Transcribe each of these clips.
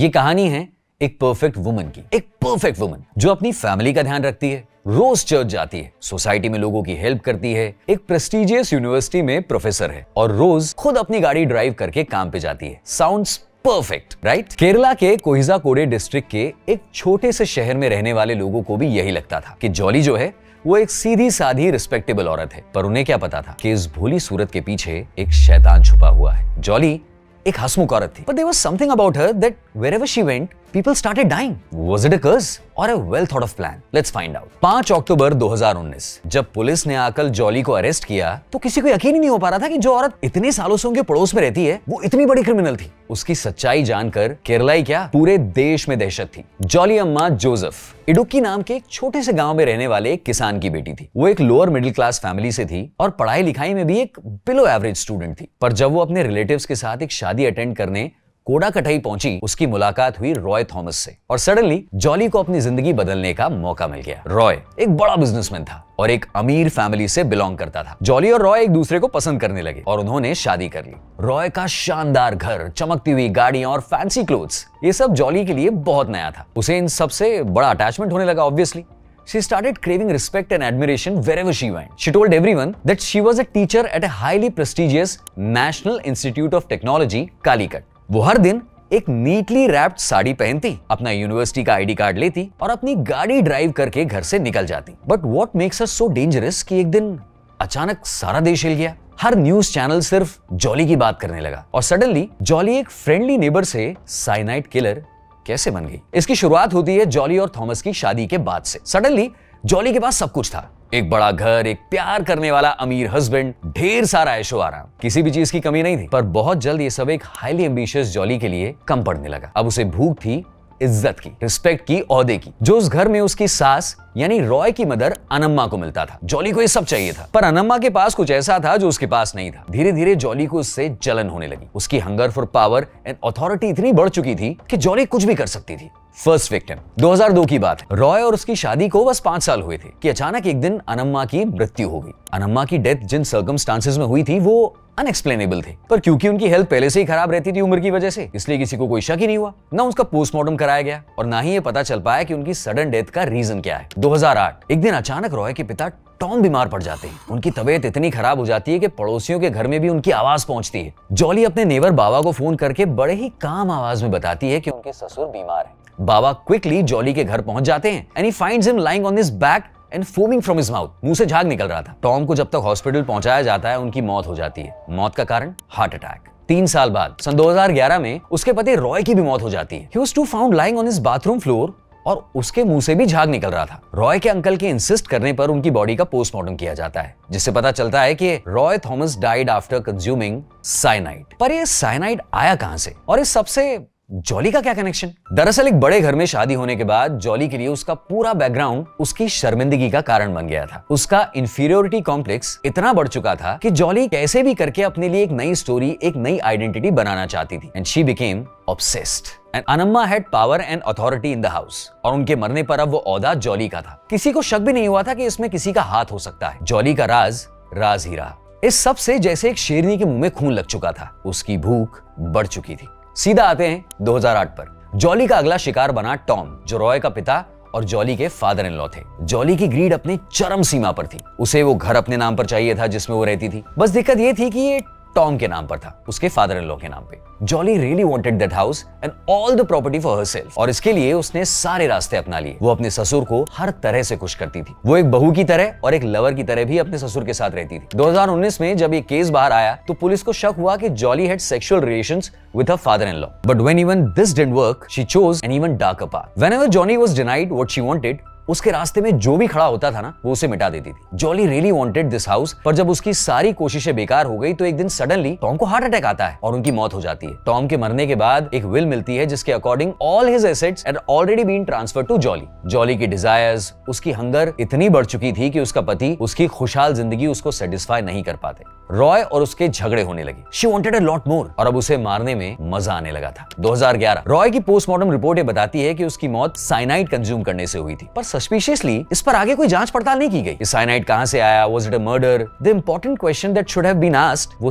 ये कहानी है एक परफेक्ट वुमन की, एक परफेक्ट वुमन जो अपनी फैमिली का ध्यान रखती है, रोज चर्च जाती है, सोसाइटी में लोगों की हेल्प करती है, एक प्रेस्टिजियस यूनिवर्सिटी में प्रोफेसर है और रोज खुद अपनी गाड़ी ड्राइव करके काम पे जाती है। Sounds perfect, right? केरला के कोझिकोड डिस्ट्रिक्ट के एक छोटे से शहर में रहने वाले लोगों को भी यही लगता था कि जॉली जो है वो एक सीधी साधी रिस्पेक्टेबल औरत है, पर उन्हें क्या पता था कि इस भोली सूरत के पीछे एक शैतान छुपा हुआ है। जॉली एक हंसमुख औरत थी, but there was something about her that wherever she went, people started dying. Was it a curse or a well thought of plan? Let's find out. 5 अक्टूबर 2019 जब पुलिस ने आकर जॉली को अरेस्ट किया तो किसी को यकीन ही नहीं हो पा रहा था कि जो औरत इतने सालों से उनके पड़ोस में रहती है वो इतनी बड़ी क्रिमिनल थी। उसकी सच्चाई जानकर केरलाई क्या पूरे देश में दहशत थी। जॉली अम्मा जोसेफ इडुक्की नाम के एक छोटे से गांव में रहने वाले एक किसान की बेटी थी। वो एक लोअर मिडिल क्लास फैमिली से थी और पढ़ाई लिखाई में भी एक बिलो एवरेज स्टूडेंट थी। पर जब वो अपने रिलेटिव्स के साथ एक शादी अटेंड करने कोडाकटाई पहुंची, उसकी मुलाकात हुई रॉय थॉमस से और सडनली जॉली को अपनी जिंदगी बदलने का मौका मिल गया। रॉय एक बड़ा बिजनेसमैन था और एक अमीर फैमिली से बिलोंग करता था। जॉली और रॉय एक दूसरे को पसंद करने लगे और उन्होंने शादी कर ली। रॉय का शानदार घर, चमकती हुई गाड़ियां और फैंसी क्लोथ्स, ये सब जॉली के लिए बहुत नया था। उसे इन सब से बड़ा अटैचमेंट होने लगा obviously. She started craving respect and admiration wherever she went. She told everyone that she was a teacher at a highly prestigious National Institute of Technology, Calicut. वो हर दिन एक नीटली रैप्ड साड़ी पहनती, अपना यूनिवर्सिटी का ID card लेती और अपनी गाड़ी ड्राइव करके घर से निकल जाती। But what makes her so dangerous कि एक दिन अचानक सारा देश हिल गया। हर न्यूज चैनल सिर्फ जॉली की बात करने लगा और सडनली जॉली एक फ्रेंडली नेबर से साइनाइड किलर कैसे बन गई। इसकी शुरुआत होती है जॉली और थॉमस की शादी के बाद से। सडनली जॉली के पास सब कुछ था, एक बड़ा घर, एक प्यार करने वाला अमीर हस्बैंड, ढेर सारा ऐशो आराम, किसी भी चीज की कमी नहीं थी। पर बहुत जल्द ये सब एक हाईली एम्बिशियस जॉली के लिए कम पड़ने लगा। अब उसे भूख थी इज्जत की, रिस्पेक्ट की, ओहदे की, जो उस घर में उसकी सास यानी रॉय की मदर अनम्मा को मिलता था। जॉली को ये सब चाहिए था, पर अनम्मा के पास कुछ ऐसा था जो उसके पास नहीं था। धीरे धीरे जॉली को उससे जलन होने लगी। उसकी hunger for power and authority इतनी बढ़ चुकी थी कि जॉली कुछ भी कर सकती थी। फर्स्ट विक्टिम 2002 की बात है। रॉय और उसकी शादी को बस 5 साल हुए थे कि अचानक एक दिन अनम्मा की मृत्यु हो गई। अनम्मा की डेथ जिन सर्कमस्टांसेस में हुई थी वो अनएक्सप्लेनेबल थे, पर क्योंकि उनकी हेल्थ पहले से ही खराब रहती थी उम्र की वजह से, इसलिए किसी को कोई शक ही नहीं हुआ। ना उसका पोस्टमार्टम कराया गया और ना ही ये पता चल पाया कि उनकी सडन डेथ का रीजन क्या है। 2008 एक दिन अचानक रॉय के पिता टॉम बीमार पड़ जाते हैं। उनकी तबीयत इतनी खराब हो जाती है कि पड़ोसियों के घर में भी उनकी आवाज पहुंचती है। जॉली अपने नेबर बाबा को फोन करके बड़े ही काम आवाज में बताती है कि उनके ससुर बीमार हैं। बाबा क्विकली जॉली के घर पहुंच जाते हैं and he finds him lying on his back and foaming from his mouth. मुंह से झाग निकल रहा था। टॉम को जब तक हॉस्पिटल पहुंचाया जाता है उनकी मौत हो जाती है। मौत का कारण हार्ट अटैक। 3 साल बाद सन 2011 में उसके पति रॉय की भी मौत हो जाती है। He was too found lying on his bathroom floor और उसके मुंह से भी झाग निकल रहा था। रॉय के अंकल के इंसिस्ट करने पर उनकी बॉडी का पोस्टमार्टम किया जाता है, जिससे पता चलता है कि Roy Thomas died after consuming cyanide. पर ये साइनाइड आया कहां से और इस सबसे जॉली का क्या कनेक्शन? दरअसल एक बड़े घर में शादी होने के बाद जॉली के लिए उसका पूरा बैकग्राउंड उसकी शर्मिंदगी का कारण बन गया था। उसका इंफीरियोरिटी कॉम्प्लेक्स इतना बढ़ चुका था कि जॉली कैसे भी करके अपने लिए एक नई स्टोरी, एक नई आइडेंटिटी बनाना चाहती थी and she became obsessed. And Annamma had power and authority in the house और उनके मरने पर अब वो ओहदा जॉली का था। किसी को शक भी नहीं हुआ था कि इसमें किसी का हाथ हो सकता है। जॉली का राज राज ही रहा। इस सब से जैसे एक शेरनी के मुंह में खून लग चुका था। उसकी भूख बढ़ चुकी थी। सीधा आते हैं 2008 पर। जॉली का अगला शिकार बना टॉम, जो रॉय का पिता और जॉली के फादर इन लॉ थे। जॉली की ग्रीड अपनी चरम सीमा पर थी। उसे वो घर अपने नाम पर चाहिए था जिसमें वो रहती थी। बस दिक्कत ये थी कि ये टॉम के नाम पर था, उसके फादर इन लॉ के नाम पे। Jolly really wanted that house and all the property for herself और इसके लिए उसने सारे रास्ते अपना लिए। वो अपने ससुर को हर तरह से खुश करती थी। वो एक बहू की तरह और एक लवर की तरह भी अपने ससुर के साथ रहती थी। 2019 में जब ये केस बाहर आया तो पुलिस को शक हुआ कि Jolly had sexual relations with her father-in-law. But when even this didn't work, she chose an even darker path. Whenever Johnny was denied what she wanted, उसके रास्ते में जो भी खड़ा होता था ना वो उसे मिटा देती थी। Jolly really wanted this house, पर जब उसकी सारी कोशिशें बेकार हो गई तो एक दिन सडनली टॉम को हार्ट अटैक आता है और उनकी मौत हो जाती है। टॉम के मरने के बाद एक विल मिलती है जिसके according all his assets had already been transferred to Jolly. Jolly की डिजायर्स, उसकी हंगर इतनी बढ़ चुकी थी कि उसका पति उसकी खुशहाल जिंदगी उसको सेटिस्फाई नहीं कर पाते। रॉय और उसके झगड़े होने लगे। She wanted a lot more और अब उसे मारने में मजा आने लगा था। 2011 रॉय की पोस्टमार्टम रिपोर्ट ये बताती है कि उसकी मौत साइनाइड कंज्यूम करने से हुई थी, पर सस्पिशियसली इस पर आगे कोई जांच पड़ताल नहीं की गई। साइनाइड कहां से आया, was it a murder? The important question that should have been asked, वो सब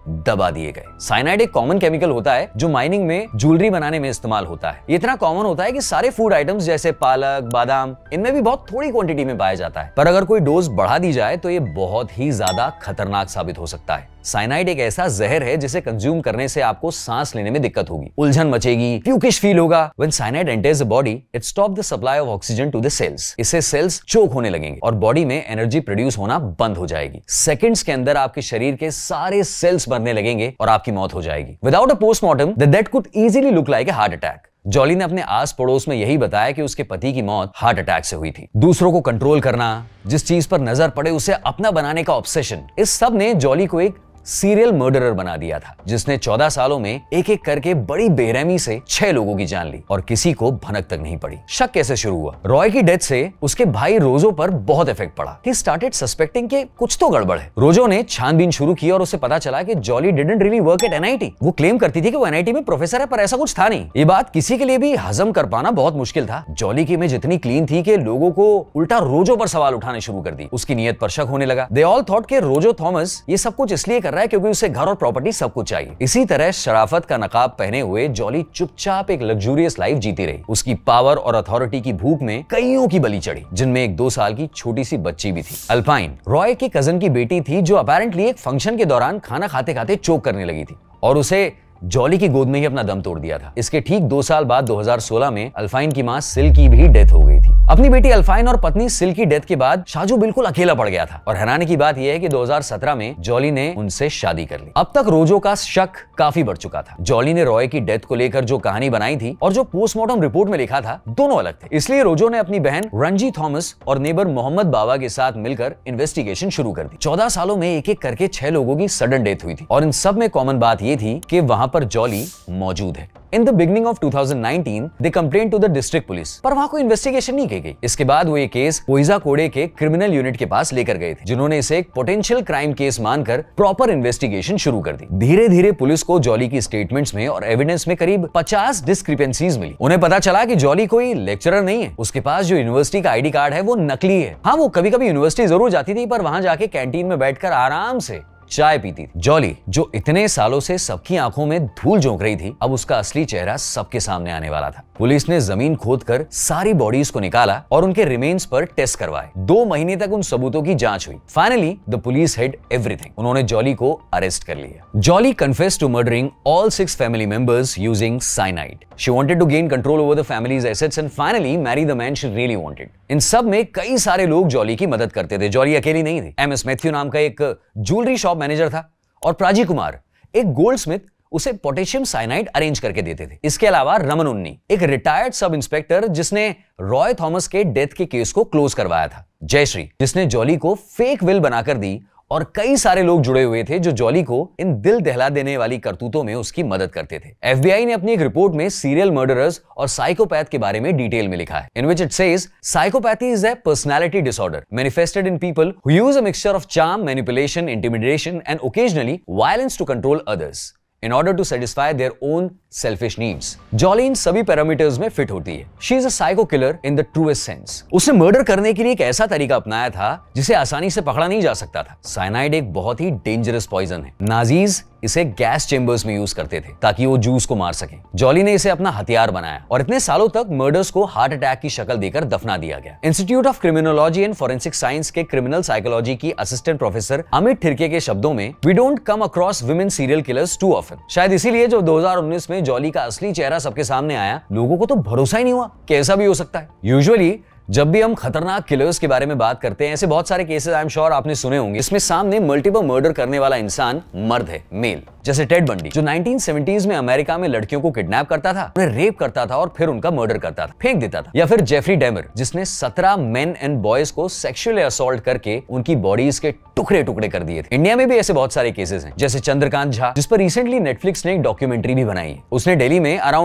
दबा दिए गए। साइनाइड एक कॉमन केमिकल होता है जो माइनिंग में ज्वेलरी बनाने में इस्तेमाल होता है। ये इतना कॉमन होता है कि सारे फूड आइटम्स जैसे पालक, बादाम, इनमें भी बहुत थोड़ी क्वांटिटी में पाया जाता है। पर अगर कोई डोज बढ़ा दी जाए तो ये बहुत ही ज्यादा खतरनाक साबित हो सकता है। साइनाइड एक ऐसा जहर है जिसे कंज्यूम करने से आपको सांस लेने में दिक्कत होगी, उलझन मचेगी, प्यूकिश फील होगा। When cyanide enters the body, it stops the supply of oxygen to the cells. इससे सेल्स चोक होने लगेंगे और बॉडी में एनर्जी प्रोड्यूस होना बंद हो जाएगी। सेकंड्स के अंदर आपके शरीर के सारे सेल्स मरने लगेंगे और आपकी मौत हो जाएगी। Without a postmortem, the death could easily look like a heart attack. Jolly ने अपने आस पड़ोस में यही बताया कि उसके पति की मौत हार्ट अटैक से हुई थी। दूसरों को कंट्रोल करना, जिस चीज पर नजर पड़े उसे अपना बनाने का ऑब्सेशन, इस सब ने जॉली को एक सीरियल मर्डरर बना दिया था, जिसने 14 सालों में एक एक करके बड़ी बेरहमी से 6 लोगों की जान ली और किसी को भनक तक नहीं पड़ी। शक कैसे शुरू हुआ? रॉय की डेथ से उसके भाई रोजो पर बहुत इफेक्ट पड़ा। He started suspecting कि कुछ तो गड़बड़ है। रोजो ने छानबीन शुरू की और उसे पता चला कि Jolly didn't really work at NIT। वो क्लेम करती थी कि वो NIT में प्रोफेसर है, पर ऐसा कुछ था नहीं। ये बात किसी के लिए भी हजम कर पाना बहुत मुश्किल था। जॉली की इमेज इतनी क्लीन थी कि लोगों को उल्टा रोजो पर सवाल उठाने शुरू कर दी। उसकी नीयत पर शक होने लगा। They all thought कि रोजो थॉमस ये सब कुछ इसलिए कर रहा है क्योंकि उसे घर और प्रॉपर्टी सब कुछ चाहिए। इसी तरह शराफत का नकाब पहने हुए जॉली चुपचाप एक लग्जूरियस लाइफ जीती रही। उसकी पावर और अथॉरिटी की भूख में कईयों की बलि चढ़ी, जिनमें एक 2 साल की छोटी सी बच्ची भी थी। अल्पाइन रॉय के कजन की बेटी थी जो अपेरेंटली एक फंक्शन के दौरान खाना खाते खाते चोक करने लगी थी और उसे जॉली की गोद में ही अपना दम तोड़ दिया था। इसके ठीक 2 साल बाद 2016 में अल्फाइन की मां सिल की भी डेथ हो गई थी। अपनी बेटी अल्फाइन और पत्नी सिल की डेथ के बाद शाजू बिल्कुल अकेला पड़ गया था और हैरानी की बात यह है कि 2017 में जॉली ने उनसे शादी कर ली। अब तक रोजो का शक काफी बढ़ चुका था। जॉली ने रॉय की डेथ को लेकर जो कहानी बनाई थी और जो पोस्टमार्टम रिपोर्ट में लिखा था, दोनों अलग थे। इसलिए रोजो ने अपनी बहन रंजी थॉमस और नेबर मोहम्मद बाबा के साथ मिलकर इन्वेस्टिगेशन शुरू कर दी। 14 सालों में एक एक करके 6 लोगों की सडन डेथ हुई थी और इन सब में कॉमन बात यह थी कि वहां पर जॉली मौजूद है। In the beginning of 2019, they complained to the district police, पर वहां कोई इन्वेस्टिगेशन नहीं की गई। इसके बाद वो ये केस पोइजा कोडे के क्रिमिनल यूनिट के पास लेकर गए थे, जिन्होंने इसे एक पोटेंशियल क्राइम केस मानकर प्रॉपर इन्वेस्टिगेशन शुरू कर दी। धीरे धीरे पुलिस को जॉली की स्टेटमेंट्स में और एविडेंस में करीब 50 डिस्क्रिपेंसीज मिली। उन्हें पता चला कि जॉली कोई लेक्चरर नहीं है, उसके पास जो यूनिवर्सिटी का आईडी कार्ड है वो नकली है। हाँ, वो कभी कभी यूनिवर्सिटी जरूर जाती थी, पर वहां जाके कैंटीन में बैठकर आराम से चाय पीती थी। जॉली, जो इतने सालों से सबकी आंखों में धूल झोंक रही थी, अब उसका असली चेहरा सबके सामने आने वाला था। पुलिस ने जमीन खोदकर सारी बॉडीज को निकाला और उनके रिमेन्स पर टेस्ट करवाए। 2 महीने तक उन सबूतों की जांच हुई। Finally the police had everything. उन्होंने जॉली को अरेस्ट कर लिया। Jolly confessed to murdering all 6 family members using cyanide. She wanted to gain control over the family's assets and finally marry the man she really wanted. इन सब में कई सारे लोग जॉली की मदद करते थे। जॉली अकेली नहीं थी। एमएस मैथ्यू नाम का एक ज्वेलरी शॉप मैनेजर था और प्राजी कुमार, एक गोल्ड स्मिथ, उसे पोटेशियम साइनाइड अरेंज करके देते थे। इसके अलावा रमन उन्नी, एक रिटायर्ड सब इंस्पेक्टर जिसने रॉय थॉमस के डेथ के केस को क्लोज करवाया था। जयश्री, जिसने जॉली को फेक विल बनाकर दी और कई सारे लोग जुड़े हुए थे जो जॉली को इन दिल दहला देने वाली करतूतों में उसकी मदद करते थे। एफबीआई ने अपनी एक रिपोर्ट में सीरियल मर्डरर्स और साइकोपैथ के बारे में डिटेल में लिखा है, in which it says psychopathy is a personality disorder manifested in people who use a mixture of charm, manipulation, intimidation and occasionally violence to control others in order to satisfy their own selfish needs. Jolly इन सभी parameters में fit होती है। She is a psycho killer in the truest sense. उसने murder करने के लिए एक ऐसा तरीका अपनाया था जिसे आसानी से पकड़ा नहीं जा सकता था। साइनाइड एक बहुत ही डेंजरस पॉइजन है। नाजीज इसे गैस चेंबर्स में यूज करते थे ताकि वो जूस को मार सके। जॉली ने इसे अपना हथियार बनाया और इतने सालों तक मर्डर्स को हार्ट अटैक की शक्ल देकर दफना दिया गया। Institute of criminology and forensic science के क्रिमिनल साइकोलॉजी की असिस्टेंट प्रोफेसर अमित ठिरके के शब्दों में, we don't come across women serial killers too often. शायद इसीलिए जो 2019 में जॉली का असली चेहरा सबके सामने आया, लोगों को तो भरोसा ही नहीं हुआ कि ऐसा भी हो सकता है। यूजुअली जब भी हम खतरनाक किलर्स के बारे में बात करते हैं, ऐसे बहुत सारे केसेस आई एम श्योर आपने सुने होंगे। इसमें सामने मल्टीपल मर्डर करने वाला इंसान मर्द है, मेल, जैसे टेड बंडी, जो 1970s में अमेरिका में लड़कियों को किडनैप करता था, उन्हें रेप करता था और फिर उनका मर्डर करता था, फेंक देता था। या फिर जेफरी डेमर, जिसने 17 मेन एंड बॉयज को सेक्सुअली असॉल्ट करके उनकी बॉडीज के टुकड़े टुकड़े कर दिए थे। इंडिया में भी ऐसे बहुत सारे केसेस हैं, जैसे चंद्रकांत झा, जिस पर रिसेंटली नेटफ्लिक्स ने एक डॉक्यूमेंट्री भी बनाई है। उसने दिल्ली में अराउंड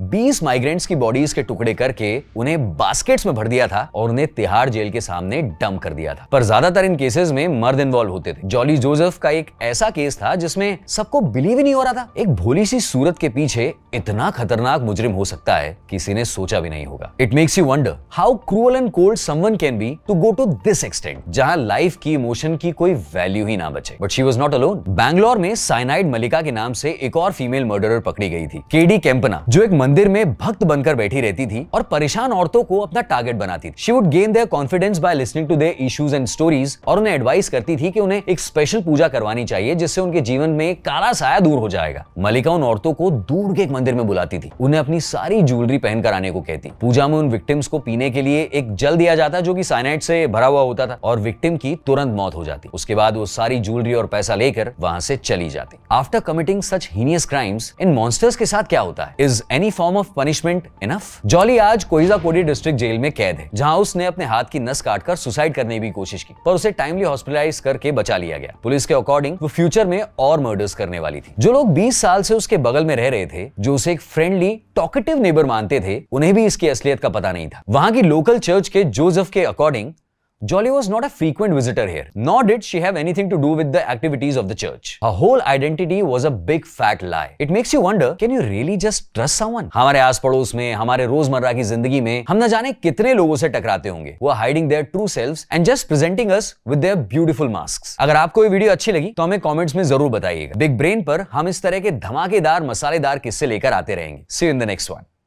20 माइग्रेंट्स की बॉडीज के टुकड़े करके उन्हें बास्केट्स में भर दिया था और उन्हें तिहाड़ जेल के सामने डंप कर दिया था। पर ज्यादातर इन केसेस में मर्द इन्वॉल्व होते थे। जॉली जोसेफ का एक ऐसा केस था जिसमें सबको बिलीव ही नहीं हो रहा था। एक भोली सी सूरत के पीछे इतना खतरनाक मुजरिम हो सकता है किसी ने सोचा भी नहीं होगा। It makes you wonder how cruel and cold someone can be to go to this extent, जहां लाइफ की इमोशन की कोई वैल्यू ही ना बचे। But she was not alone. Bangalore में साइनाइड मलिका के नाम से एक और फीमेल मर्डरर पकड़ी गई थी, केडी केम्पना, जो एक मंदिर में भक्त बनकर बैठी रहती थी और परेशान औरतों को अपना टारगेट बनाती थी। She would gain their confidence by listening to their issues and stories, और उन्हें एडवाइस करती थी कि उन्हें एक स्पेशल पूजा करवानी चाहिए जिससे उनके जीवन में काला साया दूर हो जाएगा। मलिका उन औरतों को दूर के एक मंदिर में बुलाती थी, उन्हें अपनी सारी ज्वेलरी पहनकर आने को कहती। पूजा में उन विक्टिम्स को पीने के लिए एक जल दिया जाता जो कि साइनाइड से भरा हुआ होता था और विक्टिम की तुरंत मौत हो जाती। उसके बाद वो सारी ज्वेलरी और पैसा लेकर वहां से चली जाती। After committing such heinous crimes, इन मॉन्स्टर्स के साथ क्या होता है? Is any form of punishment enough? Jolly आज कोइजाकोडी डिस्ट्रिक्ट जेल में कैद है, जहां उसने अपने हाथ की नस काटकर सुसाइड करने की कोशिश की, पर उसे टाइमली हॉस्पिटलाइज करके बचा लिया गया। पुलिस के अकॉर्डिंग वो फ्यूचर में और मर्डर्स करने वाली थी। जो लोग 20 साल से उसके बगल में रह रहे थे, जो उसे एक फ्रेंडली टॉकेटिव नेबर मानते थे, उन्हें भी इसकी असलियत का पता नहीं था। वहां की लोकल चर्च के जोसेफ के according Jolly was not a frequent visitor here, nor did she have anything to do with the activities of the church. Her whole identity was a big fat lie. It makes you wonder, can you really just trust someone? हमारे आस पड़ोस में, हमारे रोजमर्रा की जिंदगी में हम न जाने कितने लोगों से टकराते होंगे। वो hiding their true selves and just presenting us with their beautiful masks. अगर आपको ये वीडियो अच्छी लगी तो हमें कमेंट्स में जरूर बताइएगा। बिग ब्रेन पर हम इस तरह के धमाकेदार मसालेदार किस्से लेकर आते रहेंगे। See you in the next one.